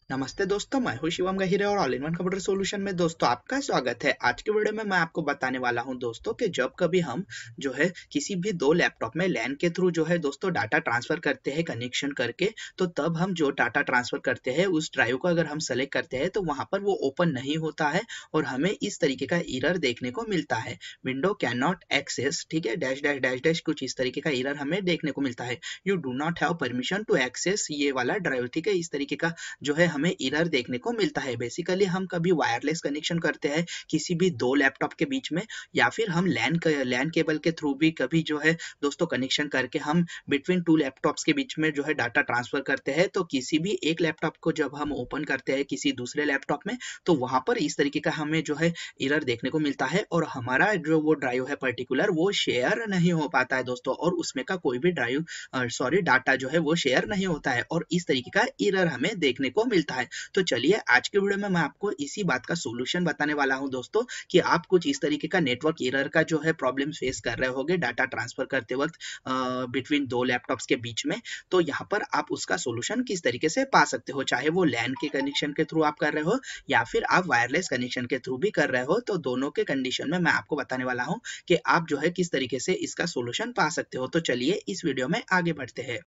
नमस्ते दोस्तों, मैं हूं शिवम गहिरे और all in one computer solution में दोस्तों आपका स्वागत है। आज के वीडियो में मैं आपको बताने वाला हूं दोस्तों कि जब कभी हम जो है किसी भी दो लैपटॉप में लैन के थ्रू जो है दोस्तों डाटा ट्रांसफर करते हैं कनेक्शन करके, तो तब हम जो डाटा ट्रांसफर करते हैं उस ड्राइव को अगर हम सेलेक्ट करते हैं तो वहां पर वो ओपन नहीं होता है और हमें इस तरीके का एरर देखने को मिलता है। विंडो कैन नॉट एक्सेस, ठीक है, डैश डैश डैश डैश कुछ इस तरीके का एरर हमें देखने को मिलता है। You do not have permission to access ये वाला ड्राइव, ठीक है, इस तरीके का जो है हमें एरर देखने को मिलता है। बेसिकली हम कभी वायरलेस कनेक्शन करते हैं किसी भी दो लैपटॉप के बीच में, या फिर हम लैन केबल के थ्रू भी कभी जो है दोस्तों कनेक्शन करके हम बिटवीन टू लैपटॉप्स के बीच में जो है डाटा ट्रांसफर करते हैं। तो किसी भी एक लैपटॉप को जब हम ओपन करते हैं किसी दूसरे लैपटॉप में, तो वहां पर इस तरीके का हमें जो है एरर देखने को मिलता है और हमारा जो वो ड्राइव है पर्टिकुलर वो शेयर नहीं हो पाता है दोस्तों, और उसमें का कोई भी ड्राइव डाटा जो है वो शेयर नहीं होता है और इस तरीके का एरर हमें देखने को मिलता है। तो चलिए आज के वीडियो में मैं आपको इसी बात का सॉल्यूशन बताने वाला हूं दोस्तों कि आप कुछ इस तरीके का नेटवर्क एरर का जो है प्रॉब्लम फेस कर रहे होगे डाटा ट्रांसफर करते वक्त बिटवीन दो लैपटॉप्स के बीच में, तो यहाँ पर आप उसका सॉल्यूशन किस तरीके से पा सकते हो। चाहे वो लैन के कनेक्शन के थ्रू आप कर रहे हो या फिर आप वायरलेस कनेक्शन के थ्रू भी कर रहे हो, तो दोनों के कंडीशन में मैं आपको बताने वाला हूँ कि आप जो है किस तरीके से इसका सॉल्यूशन पा सकते हो। तो चलिए इस वीडियो में आगे बढ़ते हैं।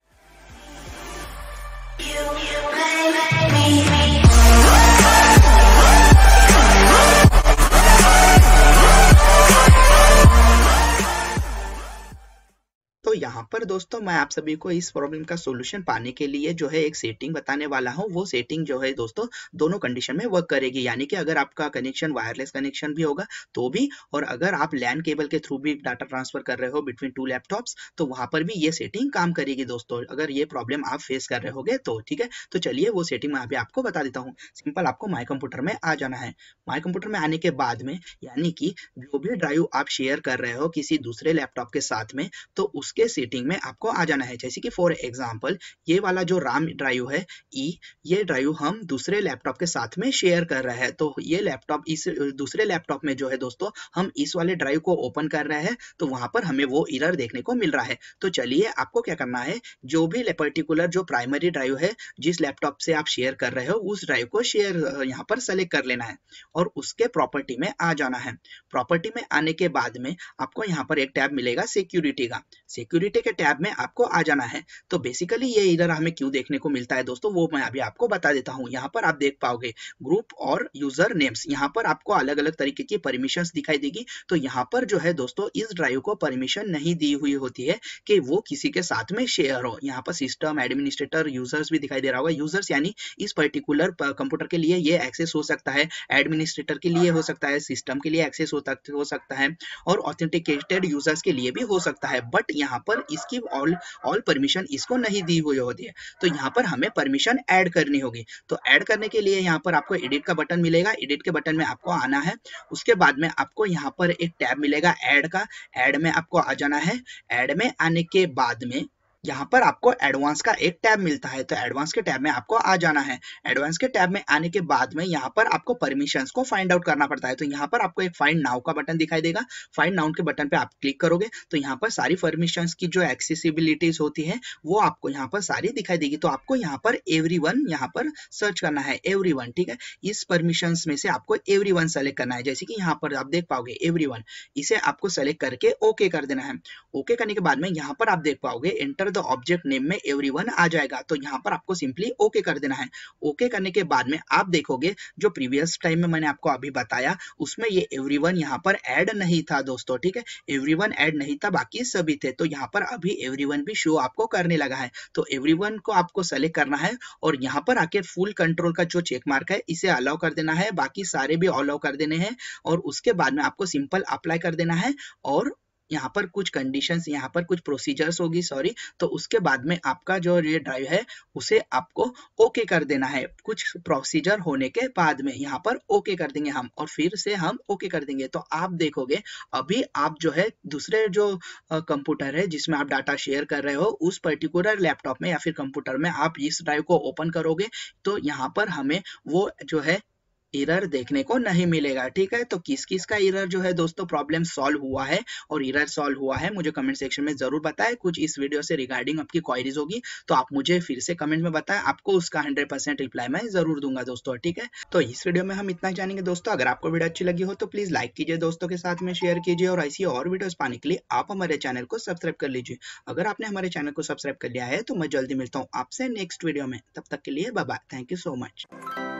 तो यहाँ पर दोस्तों मैं आप सभी को इस प्रॉब्लम का सॉल्यूशन पाने के लिए जो है एक सेटिंग बताने वाला हूँ। वो सेटिंग जो है दोस्तों दोनों कंडीशन में वर्क करेगी, यानी कि अगर आपका कनेक्शन वायरलेस कनेक्शन भी होगा तो भी, और अगर आप लैन केबल के थ्रू भी डाटा ट्रांसफर कर रहे हो बिटवीन टू लैपटॉप्स, तो वहां पर भी ये सेटिंग काम करेगी दोस्तों, अगर ये प्रॉब्लम आप फेस कर रहे होगे तो। ठीक है, तो चलिए वो सेटिंग मैं अभी आपको बता देता हूँ। सिंपल आपको माई कंप्यूटर में आ जाना है। माई कंप्यूटर में आने के बाद में, यानी कि जो भी ड्राइव आप शेयर कर रहे हो किसी दूसरे लैपटॉप के साथ में, तो उसके सेटिंग में आपको आ जाना है। जैसे कि फॉर एग्जांपल ये वाला जो राम ड्राइव है ये ड्राइव हम दूसरे लैपटॉप के साथ में शेयर कर रहे हैं, तो ये लैपटॉप इस दूसरे लैपटॉप में जो है दोस्तों हम इस वाले ड्राइव को ओपन कर रहे हैं, तो वहां पर हमें वो एरर देखने को मिल रहा है। तो चलिए आपको क्या करना है, जो भी पर्टिकुलर जो प्राइमरी ड्राइव है जिस लैपटॉप से आप शेयर कर रहे हो उस ड्राइव को शेयर यहाँ पर सेलेक्ट कर लेना है और उसके प्रॉपर्टी में आ जाना है। प्रॉपर्टी में आने के बाद में आपको यहाँ पर एक टैब मिलेगा सिक्योरिटी का। सिक्योरिटी के टैब में आपको आ जाना है। तो बेसिकली ये एरर हमें क्यों देखने को मिलता है दोस्तों वो मैं अभी आपको बता देता हूँ। यहाँ पर आप देख पाओगे ग्रुप और यूजर नेम्स, यहाँ पर आपको अलग अलग तरीके की परमिशंस दिखाई देगी। तो यहाँ पर जो है दोस्तों इस ड्राइव को परमिशन नहीं दी हुई होती है कि वो किसी के साथ में शेयर हो। यहाँ पर सिस्टम एडमिनिस्ट्रेटर यूजर्स भी दिखाई दे रहा होगा। यूजर्स यानी इस पर्टिकुलर कंप्यूटर के लिए ये एक्सेस हो सकता है, एडमिनिस्ट्रेटर के लिए हो सकता है, सिस्टम के लिए एक्सेस हो सकता है और ऑथेंटिकेटेड यूजर्स के लिए भी हो सकता है। बट यहाँ पर इसकी ऑल परमिशन इसको नहीं दी हुई होती है, तो यहाँ पर हमें परमिशन ऐड करनी होगी। तो ऐड करने के लिए यहाँ पर आपको एडिट का बटन मिलेगा, एडिट के बटन में आपको आना है। उसके बाद में आपको यहाँ पर एक टैब मिलेगा ऐड का, ऐड में आपको आ जाना है। ऐड में आने के बाद में यहाँ पर आपको एडवांस का एक टैब मिलता है, तो एडवांस के टैब में आपको आ जाना है। एडवांस के टैब में आने के बाद में यहाँ पर आपको परमिशंस को फाइंड आउट करना पड़ता है। तो यहाँ पर आपको एक फाइंड नाउ का बटन दिखाई देगा। फाइंड नाउ के बटन पे आप क्लिक करोगे तो यहाँ पर सारी परमिशंस की जो एक्सेसिबिलिटीज होती है वो आपको यहाँ पर सारी दिखाई देगी। तो आपको यहाँ पर एवरीवन यहाँ पर सर्च करना है, एवरीवन। ठीक है, इस परमिशंस में से आपको एवरीवन सेलेक्ट करना है। जैसे कि यहाँ पर आप देख पाओगे एवरीवन, इसे आपको सेलेक्ट करके ओके कर देना है। ओके करने के बाद में यहाँ पर आप देख पाओगे एंटर द ऑब्जेक्ट नेम में एवरीवन आ जाएगा, तो यहाँ पर आपको सिंपली ओके कर देना है। ओके करने के बाद में आप देखोगे जो प्रीवियस टाइम में मैंने आपको अभी बताया उसमें ये एवरीवन यहाँ पर ऐड नहीं था दोस्तों। ठीक है, एवरीवन ऐड नहीं था, बाकी सभी थे। तो यहाँ पर अभी एवरीवन भी शो आपको करने लगा है। तो एवरीवन को आपको सेलेक्ट करना है और यहाँ पर आके फुल कंट्रोल का जो चेक मार्क है इसे अलाउ कर देना है, बाकी सारे भी अलाउ कर देने हैं और उसके बाद में आपको सिंपल अप्लाई कर देना है। और यहाँ पर कुछ कंडीशंस, यहाँ पर कुछ प्रोसीजर्स होगी, सॉरी, तो उसके बाद में आपका जो ये ड्राइव है उसे आपको ओके कर देना है। कुछ प्रोसीजर होने के बाद में यहाँ पर ओके कर देंगे हम और फिर से हम ओके कर देंगे। तो आप देखोगे अभी आप जो है दूसरे जो कंप्यूटर है जिसमें आप डाटा शेयर कर रहे हो उस पर्टिकुलर लैपटॉप में या फिर कंप्यूटर में आप इस ड्राइव को ओपन करोगे तो यहाँ पर हमें वो जो है एरर देखने को नहीं मिलेगा। ठीक है, तो किस किस का एरर जो है दोस्तों प्रॉब्लम सॉल्व हुआ है और एरर सॉल्व हुआ है मुझे कमेंट सेक्शन में जरूर बताएं। कुछ इस वीडियो से रिगार्डिंग आपकी क्वारीज होगी तो आप मुझे फिर से कमेंट में बताएं, आपको उसका 100% रिप्लाई मैं जरूर दूंगा दोस्तों। ठीक है, तो इस वीडियो में हम इतना ही जानेंगे दोस्तों। अगर आपको वीडियो अच्छी लगी हो तो प्लीज लाइक कीजिए, दोस्तों के साथ में शेयर कीजिए और ऐसी और वीडियोस पाने के लिए आप हमारे चैनल को सब्सक्राइब कर लीजिए। अगर आपने हमारे चैनल को सब्सक्राइब कर लिया है तो मैं जल्दी मिलता हूँ आपसे नेक्स्ट वीडियो में, तब तक के लिए bye bye, thank you so much.